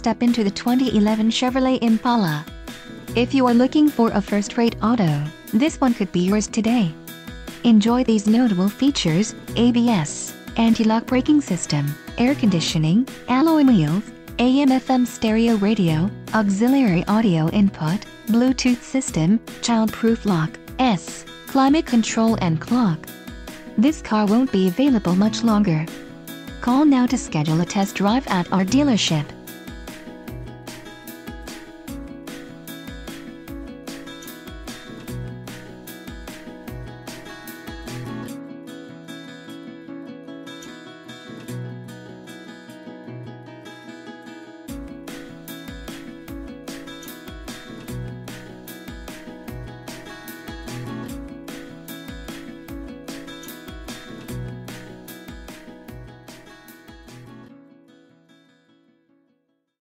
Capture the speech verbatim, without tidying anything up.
step into the twenty eleven Chevrolet Impala. If you are looking for a first-rate auto, this one could be yours today. Enjoy these notable features: A B S, anti-lock braking system, air conditioning, alloy wheels, A M F M stereo radio, auxiliary audio input, Bluetooth system, child-proof lock, S, climate control and clock. This car won't be available much longer. Call now to schedule a test drive at our dealership.